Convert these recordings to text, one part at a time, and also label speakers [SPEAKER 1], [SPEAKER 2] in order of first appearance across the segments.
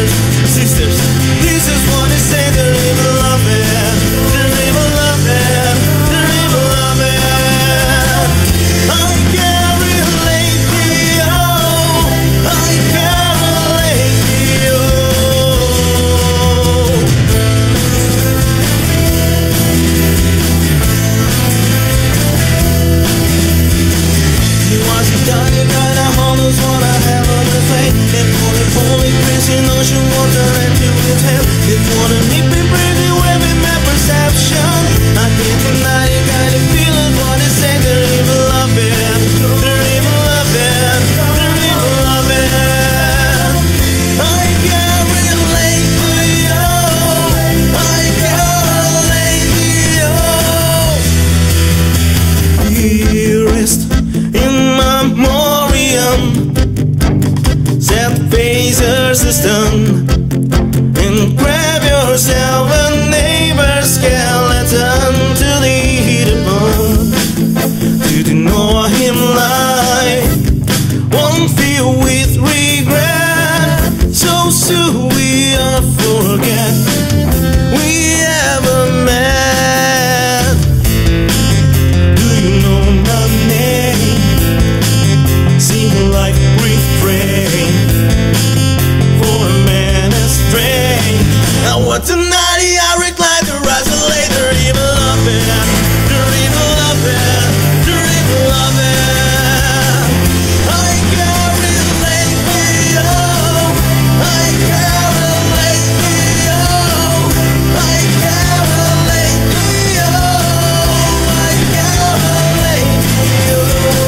[SPEAKER 1] brothers, sisters. This is what they say, the river loving, the river loving, the river loving. I can relate to you, I can relate to you. You was a guy, you got a honest what I have on his way. If only crazy notion water into his head. If wouldn't he be pretty well with my perception. I can't deny you got a feeling what they say, the river loving, the river loving, the river loving. I can relate to you, I can relate to you. Dearest, in memoriam, set phaser system, and grab yourself a neighbor's skeleton to lead him on. To know him lie, won't feel with regret. So soon we all forget we ever met. Do you know my name? Seem like refrain for a man astray. Now what tonight I recline to rise and later even loving, the river loving, the river loving. I can relate to you, I can relate to you, I can relate to you, I can relate to you.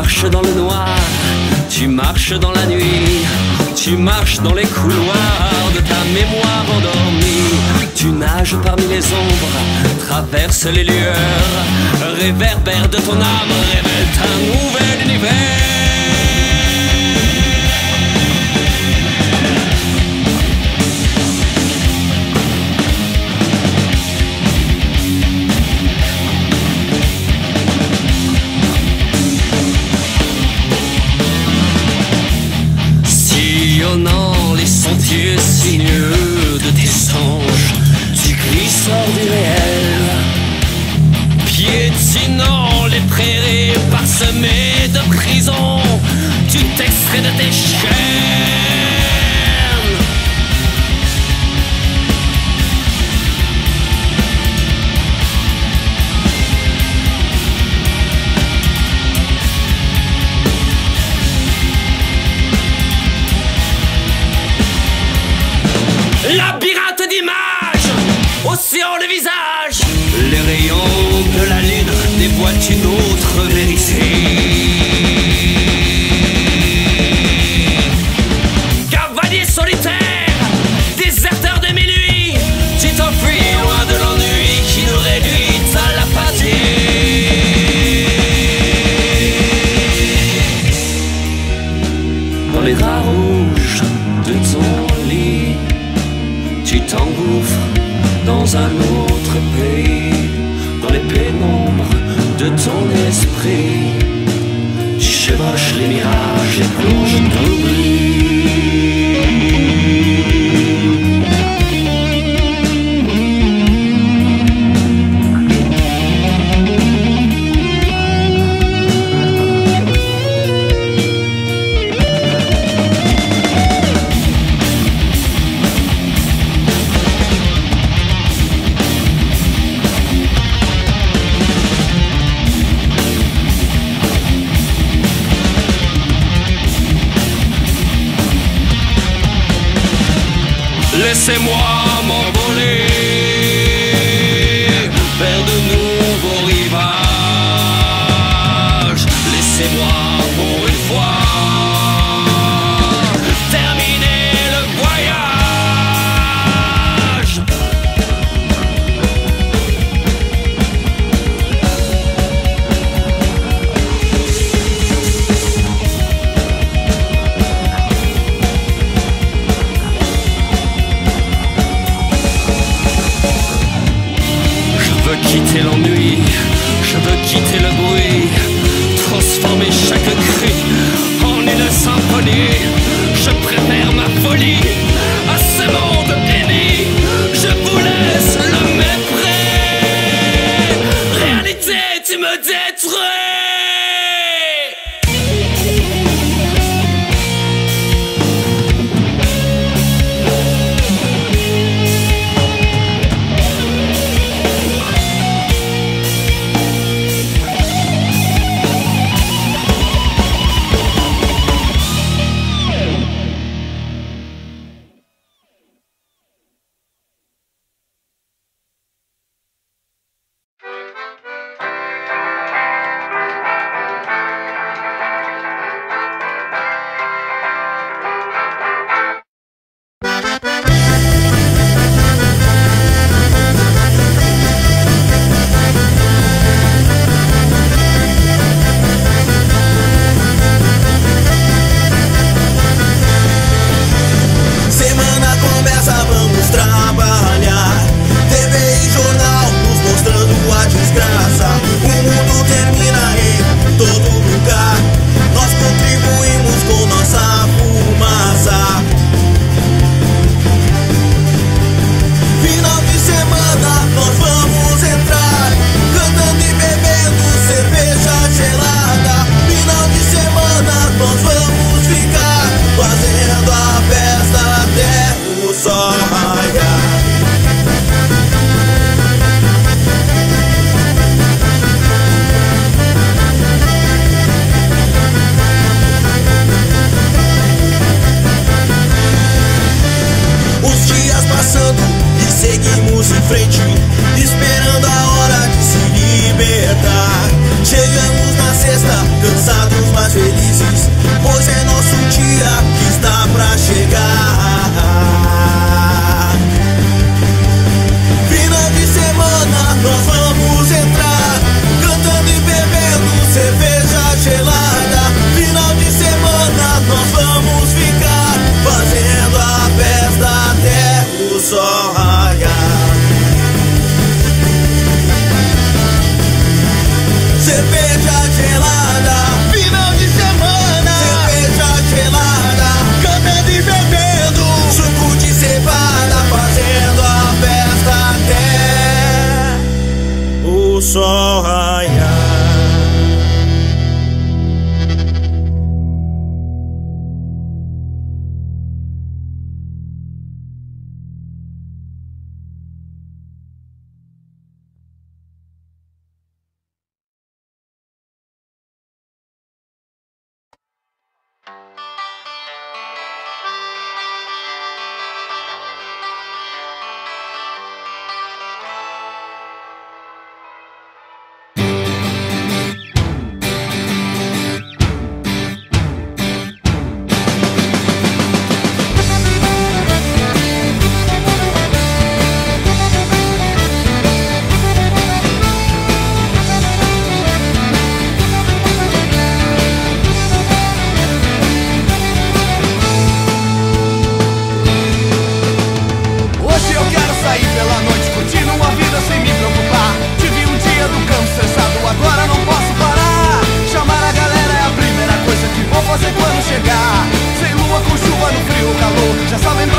[SPEAKER 2] marches dans le noir, tu marches dans la nuit, tu marches dans les couloirs de ta mémoire endormie. Tu nages parmi les ombres, traverses les lueurs, réverbère de ton âme, révèle un nouvel univers. Sillonnant les sentiers sinueux de tes songes, tu glisses hors du réel. Piétinant les prairies parsemées de prisons, tu t'extrais de tes chaînes. Labyrinthe d'images, océan de visages, les rayons de la lune dévoilent une autre vérité. Cavalier solitaire, déserteur de minuit, tu t'enfuis loin de l'ennui qui nous réduit à l'apathie. Dans les draps rouges de ton lit, tu t'engouffres dans un autre pays. Dans les pénombres de ton esprit, tu chevauches les mirages et plonges dans l'oubli. Laissez-moi m'envoler vers de nouveaux rivages. Laissez-moi pour une fois terminer le voyage. Quitter l'ennui, je veux quitter le bruit, transformer chaque cri en une symphonie. Je préfère ma folie à ce monde béni. Je vous laisse le mépris. Réalité, tu me détruis.
[SPEAKER 1] Chegamos na sexta, cansados, mais felizes, pois é nosso dia que está pra chegar. Final de semana nós vamos entrar, cantando e bebendo cerveja gelada. Final de semana nós vamos ficar, fazendo a festa até o sol raiar. Cerveja gelada, final de semana. Cerveja gelada, cantando e bebendo suco de cevada, fazendo a festa até o sol raiar.
[SPEAKER 3] Fazer quando chegar, sem lua, com chuva, no frio, calor, já sabem